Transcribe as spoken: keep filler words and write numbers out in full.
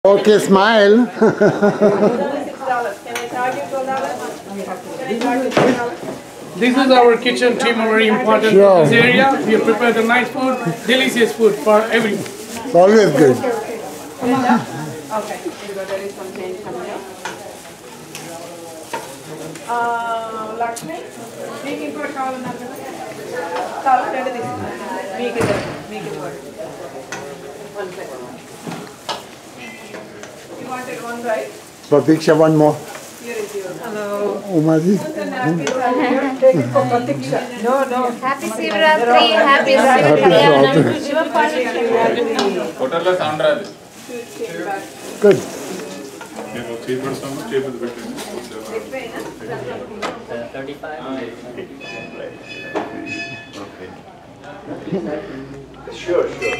Okay, smile. six dollars. Can I charge you twelve dollars? Can I charge you twelve dollars? This is our kitchen team, very important Sure. in this area. We prepare the nice food, delicious food for everyone. It's always good. Okay. Because there is some change coming up. Uh, Lakshmi, మీకు ఇంకోటి కావాలన్నారు కదా? కావాలి రెండు తీసుకున్నాను. మీకు ఇద్దరు, మీకు ఇంకోటి. One second. You wanted one, right? Pratiksha, one more. Here is yours. Hello. Umaji. Take it for Pratiksha. No, no. Happy Shivratri, Happy Shivratri. Hotel la sound raadu. Good. నేను three months number table పెట్టండి. thirty-five. Sure, sure.